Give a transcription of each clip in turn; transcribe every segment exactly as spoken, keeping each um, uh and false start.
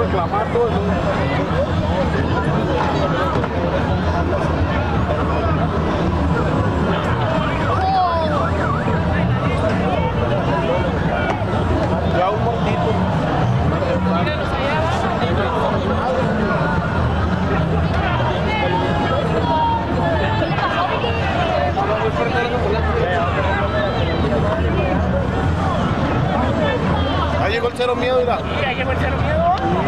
reclamar todo el mundo. Ya un montito. Ahí llegó el cero miedo, mira. Sí, ahí llegó el cero miedo.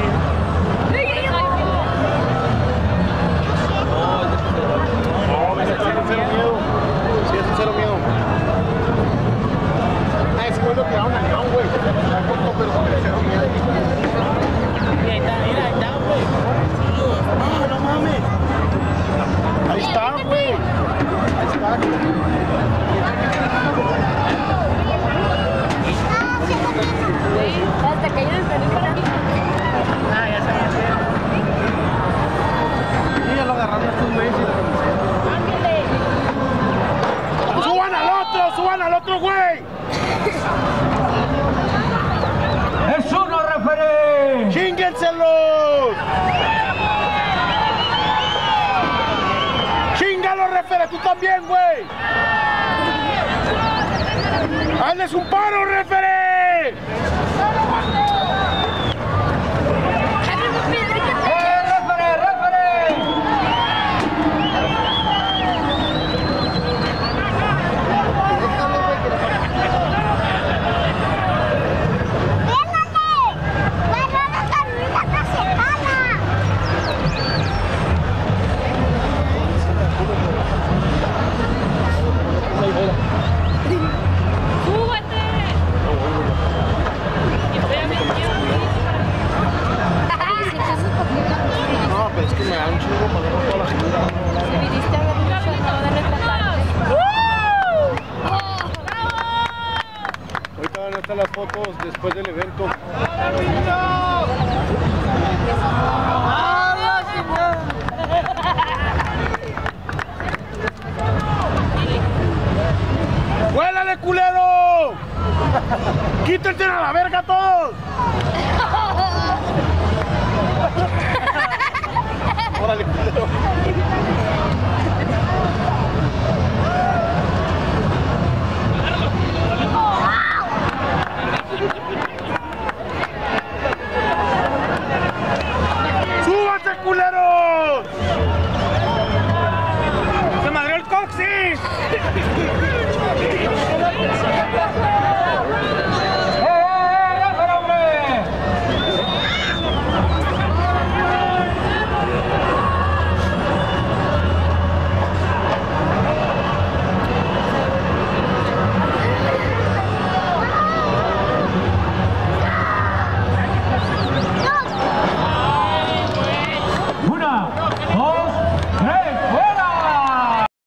No, ese es el cero miedo. Sí, es el cero miedo. Ah, ese güey lo tiraron al león, güey. La cortó, pero con el cero miedo. Ahí está, mira, ahí está, güey. No, no mames. Ahí está, güey. Ahí está. Hasta que ellos están. Ah, ya se me Sí, ya lo agarraron estos güeyes y lo ¡suban al otro! ¡Suban al otro, güey! ¡Es uno, referee! ¡Chínguenselos! ¡Chíngalo, referee! ¡Tú también, güey! ¡Hazles un paro, referee! No, pero es que me da un chingo para ver toda la gente. Si viniste a ver mucho, no de retratarte. Ahorita van a estar las fotos después del evento. ¡Ah!